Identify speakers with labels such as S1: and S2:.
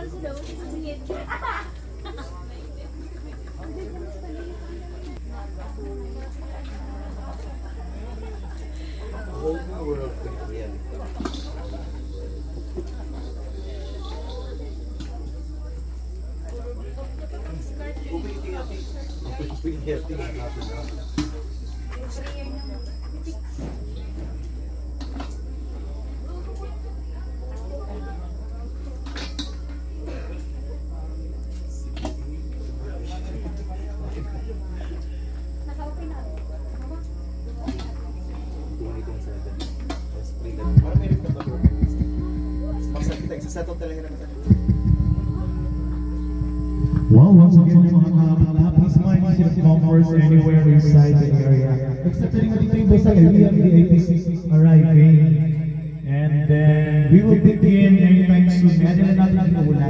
S1: Wow, once again mga kapatid, please mind yourself comforts anywhere inside the area. Except for the table sa we have VIP arriving. And then we will begin anytime soon. Medyo na natin ang ulan.